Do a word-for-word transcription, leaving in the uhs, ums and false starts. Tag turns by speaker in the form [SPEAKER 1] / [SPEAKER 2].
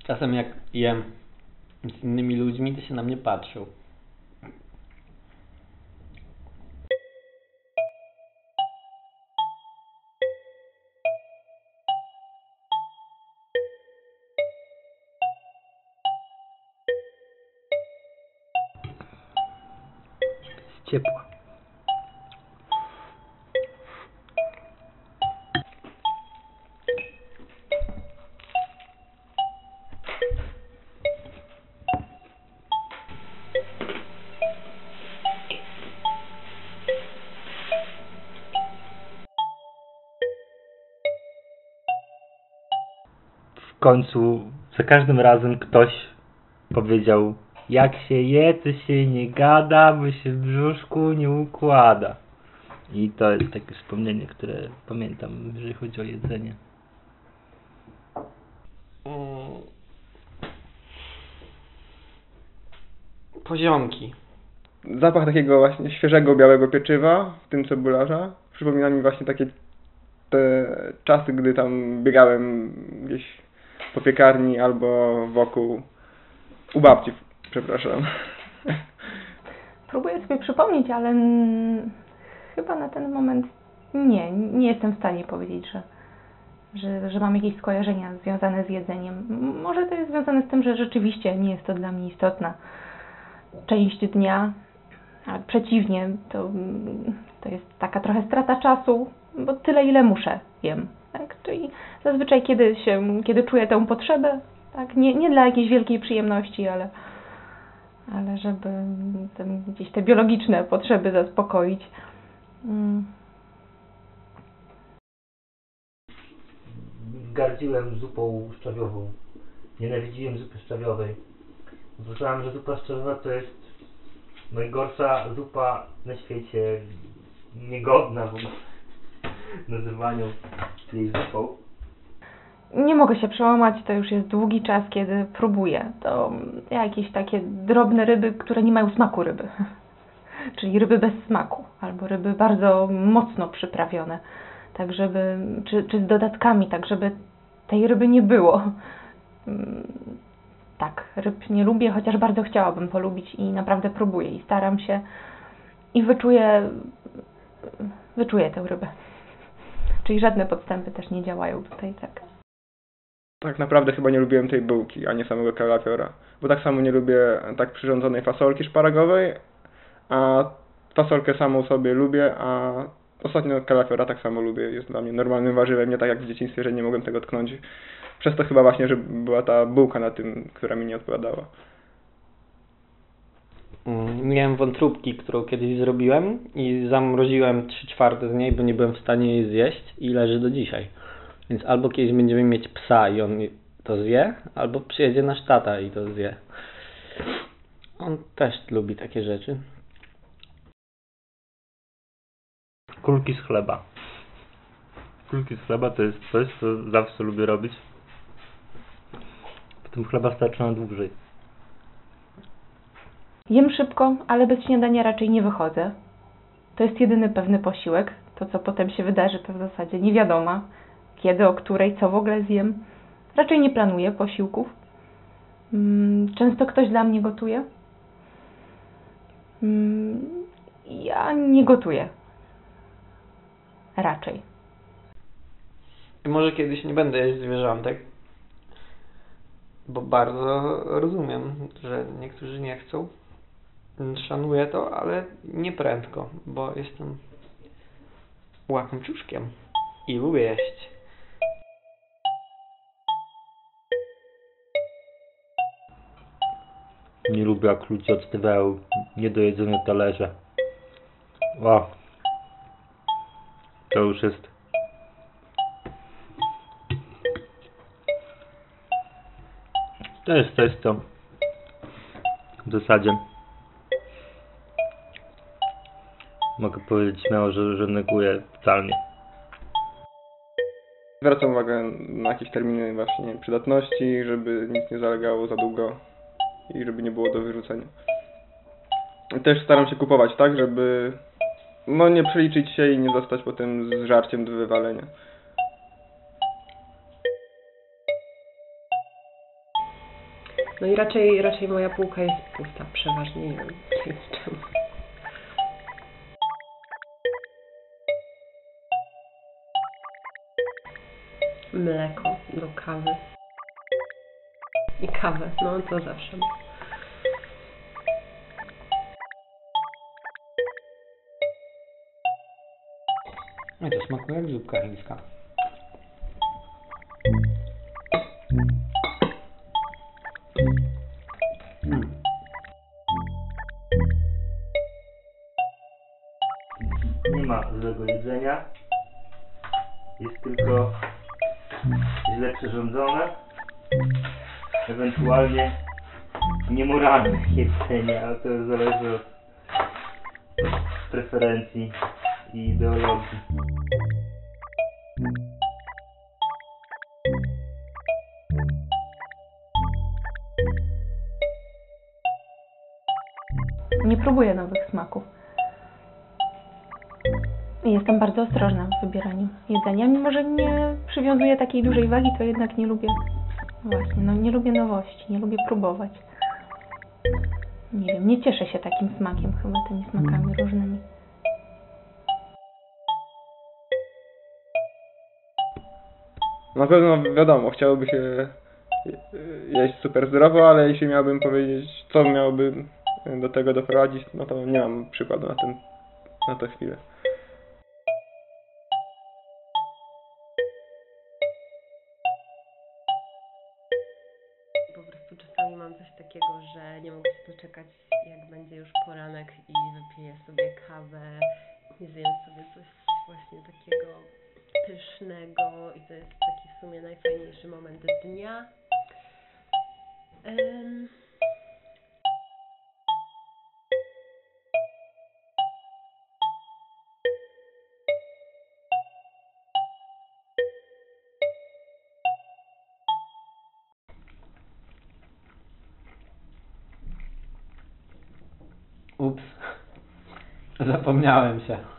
[SPEAKER 1] Czasem jak jem z innymi ludźmi, to się na mnie patrzą.
[SPEAKER 2] Jest ciepła. W końcu za każdym razem ktoś powiedział: jak się je, to się nie gada, bo się w brzuszku nie układa. I to jest takie wspomnienie, które pamiętam, jeżeli chodzi o jedzenie.
[SPEAKER 1] Mm. Poziomki.
[SPEAKER 3] Zapach takiego właśnie świeżego, białego pieczywa, w tym cebularza, przypomina mi właśnie takie te czasy, gdy tam biegałem gdzieś po piekarni albo wokół, u babci, przepraszam.
[SPEAKER 4] Próbuję sobie przypomnieć, ale mm, chyba na ten moment nie, nie jestem w stanie powiedzieć, że, że, że mam jakieś skojarzenia związane z jedzeniem. M- Może to jest związane z tym, że rzeczywiście nie jest to dla mnie istotna część dnia, a przeciwnie, to, mm, to jest taka trochę strata czasu, bo tyle ile muszę jem. Tak? Czyli zazwyczaj kiedy się, kiedy czuję tę potrzebę, tak? nie, nie dla jakiejś wielkiej przyjemności, ale ale żeby te, gdzieś te biologiczne potrzeby zaspokoić. Mm.
[SPEAKER 2] Gardziłem zupą szczawiową. Nienawidziłem zupy szczawiowej. Uważałem, że zupa szczawiowa to jest najgorsza zupa na świecie. Niegodna w ogóle nazywaniu jej zupą.
[SPEAKER 4] Nie mogę się przełamać, to już jest długi czas, kiedy próbuję. To jakieś takie drobne ryby, które nie mają smaku ryby. Czyli ryby bez smaku, albo ryby bardzo mocno przyprawione, tak żeby, czy, czy z dodatkami, tak żeby tej ryby nie było. Tak, ryb nie lubię, chociaż bardzo chciałabym polubić i naprawdę próbuję i staram się i wyczuję, wyczuję tę rybę. Czyli żadne podstępy też nie działają tutaj, tak.
[SPEAKER 3] Tak naprawdę chyba nie lubiłem tej bułki, a nie samego kalafiora. Bo tak samo nie lubię tak przyrządzonej fasolki szparagowej, a fasolkę samą sobie lubię, a ostatnio kalafiora tak samo lubię. Jest dla mnie normalnym warzywem, nie tak jak w dzieciństwie, że nie mogłem tego tknąć. Przez to chyba właśnie, że była ta bułka na tym, która mi nie odpowiadała.
[SPEAKER 1] Mm, Miałem wątróbki, którą kiedyś zrobiłem i zamroziłem trzy czwarte z niej, bo nie byłem w stanie jej zjeść i leży do dzisiaj. Więc albo kiedyś będziemy mieć psa i on to zje, albo przyjedzie nasz tata i to zje. On też lubi takie rzeczy.
[SPEAKER 2] Kulki z chleba. Kulki z chleba to jest coś, co zawsze lubię robić. Potem chleba starczy na dłużej.
[SPEAKER 4] Jem szybko, ale bez śniadania raczej nie wychodzę. To jest jedyny pewny posiłek. To, co potem się wydarzy, to w zasadzie nie wiadomo. Kiedy, o której, co w ogóle zjem. Raczej nie planuję posiłków. Często ktoś dla mnie gotuje. Ja nie gotuję. Raczej.
[SPEAKER 1] Może kiedyś nie będę jeść zwierzątek, bo bardzo rozumiem, że niektórzy nie chcą. Szanuję to, ale nie prędko, bo jestem łakomczuszkiem i lubię jeść.
[SPEAKER 2] Nie lubię, jak ludzie odstawiają niedojedzone talerze. O, to już jest to jest coś, co w zasadzie mogę powiedzieć śmiało, że, że neguję totalnie.
[SPEAKER 3] Zwracam uwagę na jakieś terminy właśnie przydatności, żeby nic nie zalegało za długo i żeby nie było do wyrzucenia. Też staram się kupować tak, żeby no nie przeliczyć się i nie zostać potem z żarciem do wywalenia.
[SPEAKER 5] No i raczej, raczej moja półka jest pusta, przeważnie, nie wiem, nie wiem czemu. Mleko do kawy. I kawę, no to zawsze.
[SPEAKER 1] No to smakuje jak zupka chińska. Mm.
[SPEAKER 2] Nie ma złego jedzenia. Jest tylko źle przyrządzone. Ewentualnie niemoralne jedzenie, ale to zależy od, od preferencji i ideologii.
[SPEAKER 4] Nie próbuję nowych smaków. I jestem bardzo ostrożna w wybieraniu jedzenia. Mimo że nie przywiązuję takiej dużej wagi, to jednak nie lubię, właśnie, no nie lubię nowości, nie lubię próbować. Nie wiem, nie cieszę się takim smakiem, chyba tymi smakami różnymi.
[SPEAKER 3] Na pewno wiadomo, chciałoby się jeść super zdrowo, ale jeśli miałbym powiedzieć, co miałoby do tego doprowadzić, no to nie mam przykładu na ten, na tę chwilę.
[SPEAKER 5] Po prostu czasami mam coś takiego, że nie mogę się doczekać, jak będzie już poranek i wypiję sobie kawę, nie zjem sobie coś właśnie takiego pysznego i to jest taki w sumie najfajniejszy moment dnia. Um.
[SPEAKER 1] Ups. Zapomniałem się.